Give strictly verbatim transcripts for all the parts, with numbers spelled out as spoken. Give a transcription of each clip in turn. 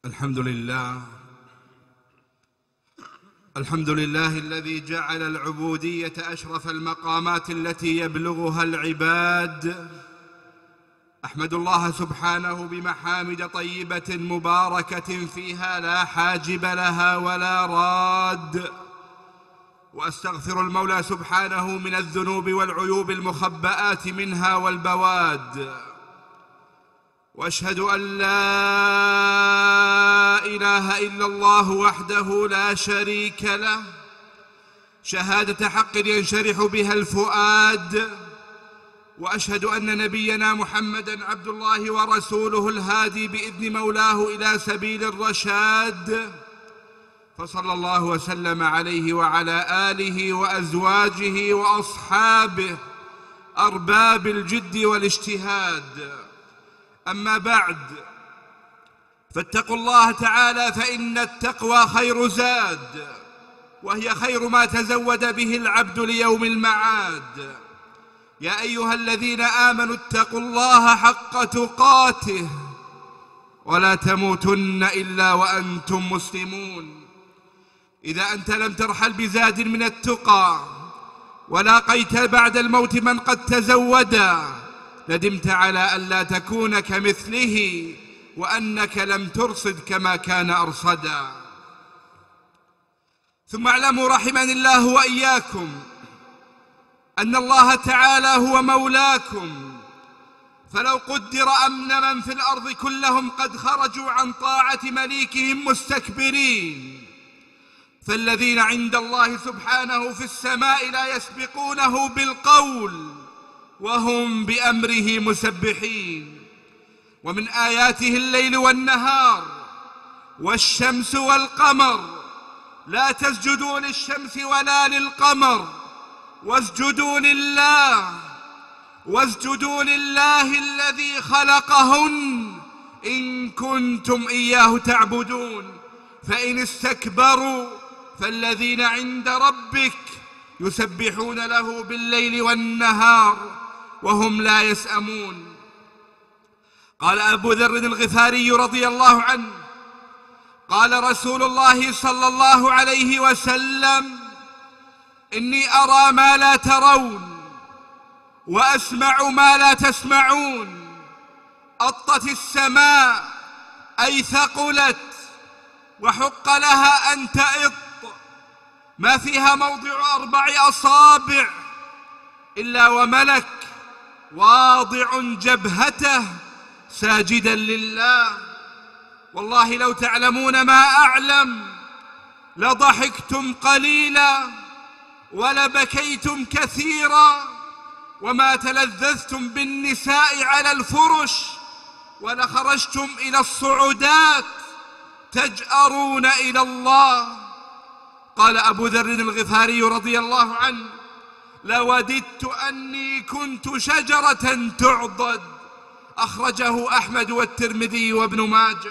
الحمد لله الحمد لله الذي جعل العبودية أشرف المقامات التي يبلغها العباد. أحمد الله سبحانه بمحامد طيبة مباركة فيها لا حاجب لها ولا راد، وأستغفر المولى سبحانه من الذنوب والعيوب المخبآت منها والبواد، وأشهد أن لا إله إلا الله وحده لا شريك له شهادة حق ينشرح بها الفؤاد، وأشهد أن نبينا محمدًا عبد الله ورسوله الهادي بإذن مولاه إلى سبيل الرشاد، فصلى الله وسلم عليه وعلى آله وأزواجه وأصحابه أرباب الجد والاجتهاد. أما بعد، فاتقوا الله تعالى، فإن التقوى خير زاد، وهي خير ما تزود به العبد ليوم المعاد. يا أيها الذين آمنوا اتقوا الله حق تقاته ولا تموتن إلا وأنتم مسلمون. إذا أنت لم ترحل بزاد من التقى ولاقيت بعد الموت من قد تزودا، ندمت على ألا تكون كمثله، وأنك لم ترصد كما كان أرصدا. ثم اعلموا رحمني الله وإياكم أن الله تعالى هو مولاكم، فلو قدر أن من في الأرض كلهم قد خرجوا عن طاعة مليكهم مستكبرين، فالذين عند الله سبحانه في السماء لا يسبقونه بالقول وهم بأمره مسبحين. ومن آياته الليل والنهار والشمس والقمر، لا تسجدوا للشمس ولا للقمر واسجدوا لله واسجدوا لله الذي خلقهن إن كنتم إياه تعبدون، فإن استكبروا فالذين عند ربك يسبحون له بالليل والنهار وهم لا يسأمون. قال أبو ذر الغفاري رضي الله عنه: قال رسول الله صلى الله عليه وسلم: إني أرى ما لا ترون وأسمع ما لا تسمعون. أطت السماء أي ثقلت، وحق لها أن تئط، ما فيها موضع أربع أصابع إلا وملك واضع جبهته ساجدا لله. والله لو تعلمون ما أعلم لضحكتم قليلا ولبكيتم كثيرا، وما تلذذتم بالنساء على الفرش، ولخرجتم إلى الصعودات تجأرون إلى الله. قال أبو ذر الغفاري رضي الله عنه: لوددت أني كنت شجرة تعضد. أخرجه أحمد والترمذي وابن ماجه.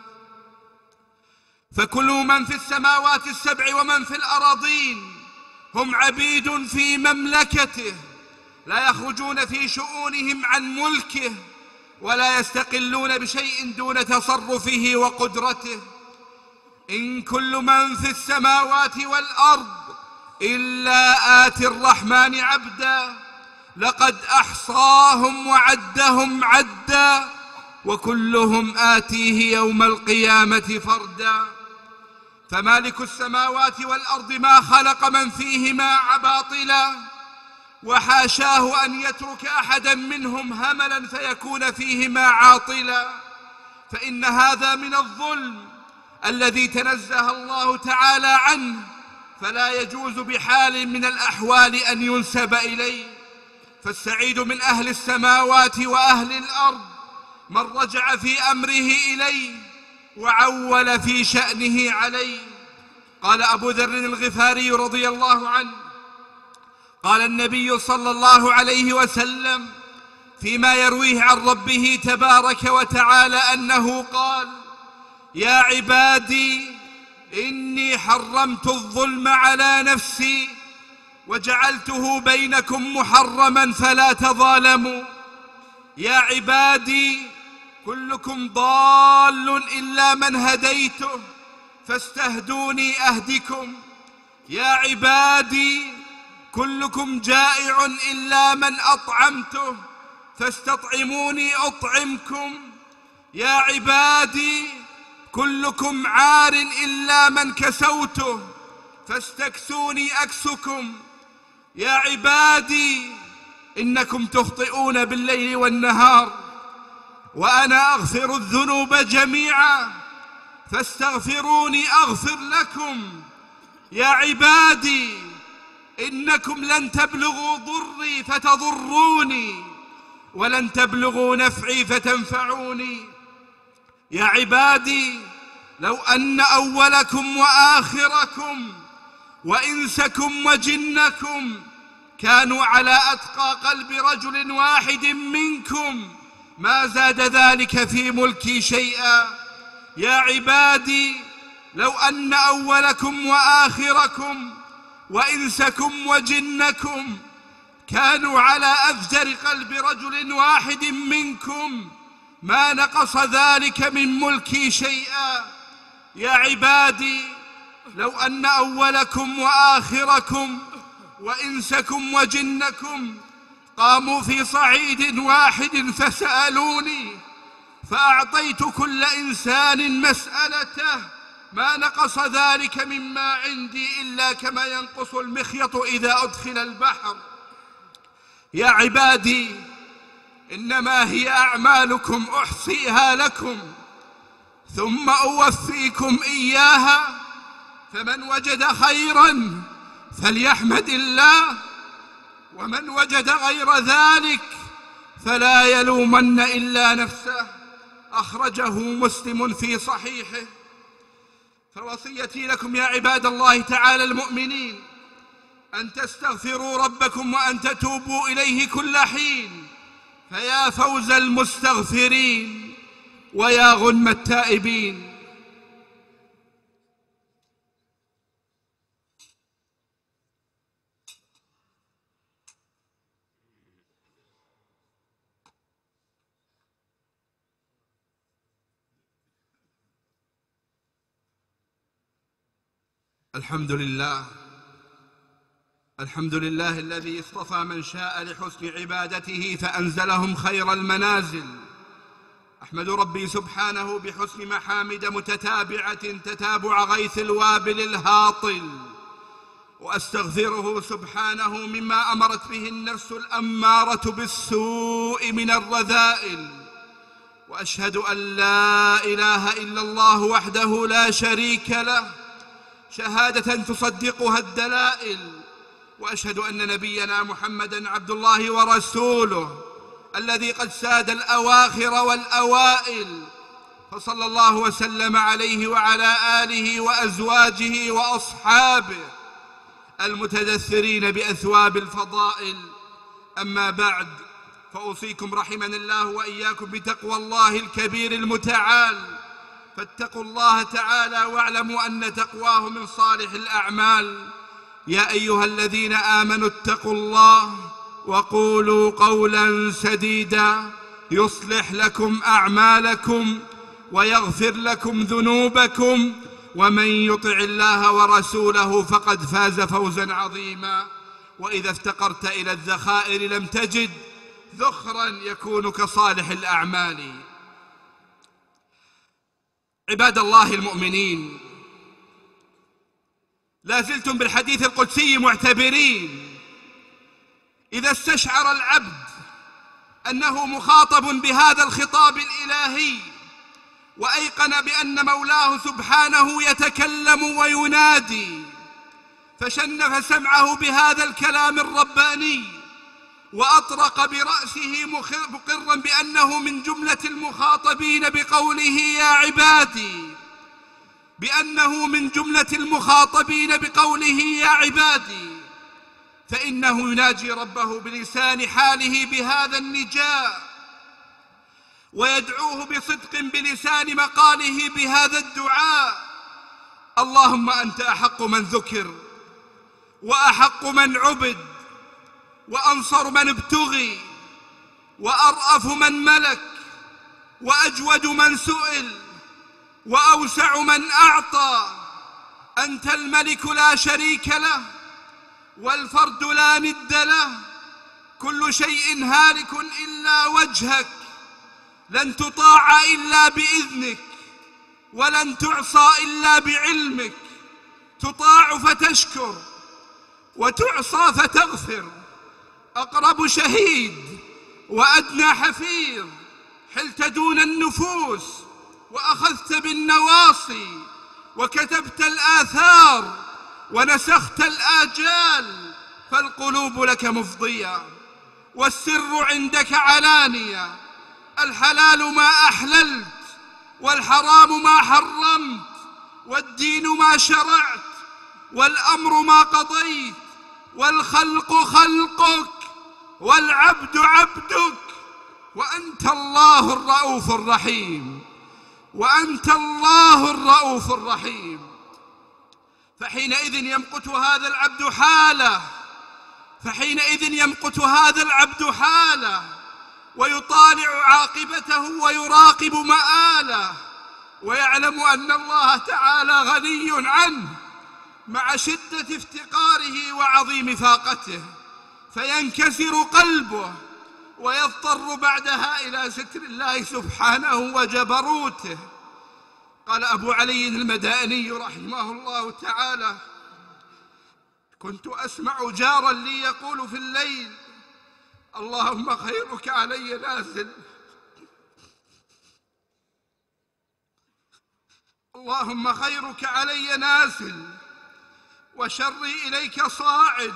فكل من في السماوات السبع ومن في الأراضين هم عبيد في مملكته، لا يخرجون في شؤونهم عن ملكه، ولا يستقلون بشيء دون تصرفه وقدرته. إن كل من في السماوات والأرض إلا آتي الرحمن عبدا، لقد أحصاهم وعدهم عدا، وكلهم آتيه يوم القيامة فردا. فمالك السماوات والأرض ما خلق من فيهما عباطلا، وحاشاه أن يترك أحدا منهم هملا فيكون فيهما عاطلا، فإن هذا من الظلم الذي تنزه الله تعالى عنه، فلا يجوز بحال من الأحوال أن ينسب إليه. فالسعيد من أهل السماوات وأهل الأرض من رجع في أمره إليه وعول في شأنه عليه. قال أبو ذر الغفاري رضي الله عنه: قال النبي صلى الله عليه وسلم فيما يرويه عن ربه تبارك وتعالى أنه قال: يا عبادي إني حرمت الظلم على نفسي وجعلته بينكم محرما فلا تظالموا. يا عبادي كلكم ضال إلا من هديته فاستهدوني أهدكم. يا عبادي كلكم جائع إلا من أطعمته فاستطعموني أطعمكم. يا عبادي كلكم عار إلا من كسوته فاستكسوني أكسكم. يا عبادي إنكم تخطئون بالليل والنهار وأنا أغفر الذنوب جميعا فاستغفروني أغفر لكم. يا عبادي إنكم لن تبلغوا ضري فتضروني ولن تبلغوا نفعي فتنفعوني. يا عبادي لو أن أولكم وآخركم وإنسكم وجنكم كانوا على أتقى قلب رجل واحد منكم ما زاد ذلك في ملكي شيئا. يا عبادي لو أن أولكم وآخركم وإنسكم وجنكم كانوا على أفجر قلب رجل واحد منكم ما نقص ذلك من ملكي شيئا. يا عبادي لو أن أولكم وآخركم وإنسكم وجنكم قاموا في صعيد واحد فسألوني فأعطيت كل إنسان مسألته ما نقص ذلك مما عندي إلا كما ينقص المخيط إذا أدخل البحر. يا عبادي إنما هي أعمالكم أحصيها لكم ثم أوفيكم إياها، فمن وجد خيرا فليحمد الله ومن وجد غير ذلك فلا يلومن إلا نفسه. أخرجه مسلم في صحيحه. فوصيتي لكم يا عباد الله تعالى المؤمنين أن تستغفروا ربكم وأن تتوبوا إليه كل حين، فيا فوز المستغفرين ويا غنم التائبين. الحمد لله الحمد لله الذي اصطفى من شاء لحسن عبادته فأنزلهم خير المنازل. أحمد ربي سبحانه بحسن محامد متتابعة تتابع غيث الوابل الهاطل، وأستغفره سبحانه مما أمرت به النفس الأمارة بالسوء من الرذائل، وأشهد أن لا إله إلا الله وحده لا شريك له شهادة تصدقها الدلائل، وأشهد أن نبينا محمدًا عبد الله ورسوله الذي قد ساد الأواخر والأوائل، فصلى الله وسلم عليه وعلى آله وأزواجه وأصحابه المتدثرين بأثواب الفضائل. أما بعد، فأوصيكم رحمني الله وإياكم بتقوى الله الكبير المتعال، فاتقوا الله تعالى واعلموا أن تقواه من صالح الأعمال. يا أيها الذين آمنوا اتقوا الله وقولوا قولا سديدا يصلح لكم أعمالكم ويغفر لكم ذنوبكم، ومن يطع الله ورسوله فقد فاز فوزا عظيما. وإذا افتقرت إلى الذخائر لم تجد ذخرا يكون كصالح الأعمال. عباد الله المؤمنين، لا زلتم بالحديث القدسي معتبرين. إذا استشعر العبد أنه مخاطب بهذا الخطاب الإلهي وأيقن بأن مولاه سبحانه يتكلم وينادي، فشنف سمعه بهذا الكلام الرباني وأطرق برأسه مقرا بأنه من جملة المخاطبين بقوله يا عبادي، بأنه من جملة المخاطبين بقوله يا عبادي، فإنه يناجي ربه بلسان حاله بهذا النداء، ويدعوه بصدق بلسان مقاله بهذا الدعاء: اللهم أنت أحق من ذكر وأحق من عبد وأنصر من ابتغي وأرأف من ملك وأجود من سئل وأوسع من أعطى. أنت الملك لا شريك له والفرد لا ند له، كل شيء هالك إلا وجهك، لن تطاع إلا بإذنك ولن تعصى إلا بعلمك، تطاع فتشكر وتعصى فتغفر. أقرب شهيد وأدنى حفيظ، حلت دون النفوس وأخذت بالنواصي وكتبت الآثار ونسخت الآجال، فالقلوب لك مفضية والسر عندك علانية. الحلال ما أحللت والحرام ما حرمت، والدين ما شرعت والأمر ما قضيت، والخلق خلقك والعبد عبدك، وأنت الله الرؤوف الرحيم، وأنت الله الرؤوف الرحيم. فحينئذ يمقت هذا العبد حاله فحينئذ يمقت هذا العبد حاله ويطالع عاقبته ويراقب مآله، ويعلم أن الله تعالى غني عنه مع شدة افتقاره وعظيم فاقته، فينكسر قلبه ويضطر بعدها إلى ستر الله سبحانه وجبروته. قال أبو علي المدائني رحمه الله تعالى: كنت أسمع جارا لي يقول في الليل: اللهم خيرك علي نازل، اللهم خيرك علي نازل وشري إليك صاعد.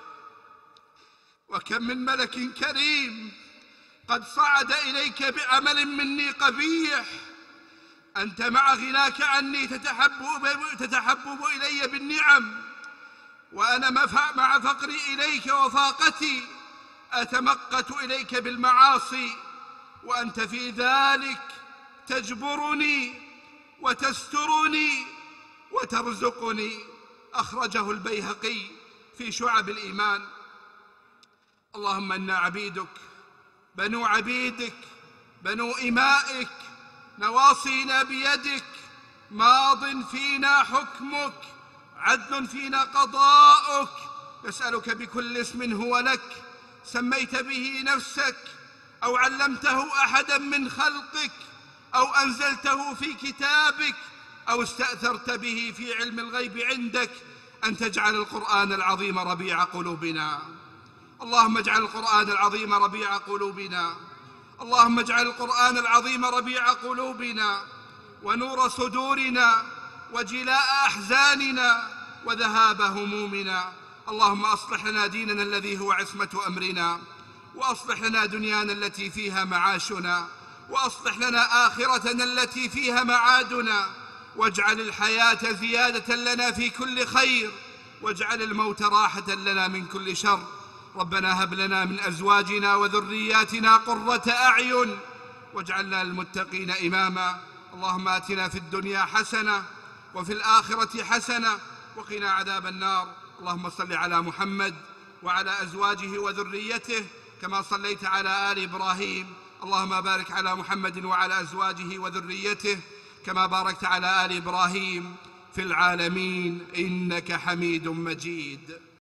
وكم من ملك كريم قد صعد إليك بعمل مني قبيح، أنت مع غناك عني تتحبب, تتحبب إلي بالنعم، وأنا مع فقري إليك وفاقتي أتمقت إليك بالمعاصي، وأنت في ذلك تجبرني وتسترني وترزقني. أخرجه البيهقي في شعب الإيمان. اللهم إنا عبيدك بنو عبيدك بنو إمائك، نواصينا بيدك، ماض فينا حكمك، عدل فينا قضاؤك. نسألك بكل اسم هو لك سميت به نفسك أو علمته أحدا من خلقك أو أنزلته في كتابك أو استأثرت به في علم الغيب عندك، أن تجعل القرآن العظيم ربيع قلوبنا. اللهم اجعل القرآن العظيم ربيع قلوبنا اللهم اجعل القرآن العظيم ربيع قلوبنا ونور صدورنا وجلاء أحزاننا وذهاب همومنا. اللهم أصلح لنا ديننا الذي هو عصمة أمرنا، وأصلح لنا دنيانا التي فيها معاشنا، وأصلح لنا آخرتنا التي فيها معادنا، واجعل الحياة زيادة لنا في كل خير، واجعل الموت راحة لنا من كل شر. ربنا هب لنا من أزواجنا وذرياتنا قرة أعين واجعلنا للمتقين إماما. اللهم آتنا في الدنيا حسنة وفي الآخرة حسنة وقنا عذاب النار. اللهم صل على محمد وعلى أزواجه وذريته كما صليت على آل إبراهيم. اللهم بارك على محمد وعلى أزواجه وذريته كما باركت على آل إبراهيم في العالمين إنك حميد مجيد.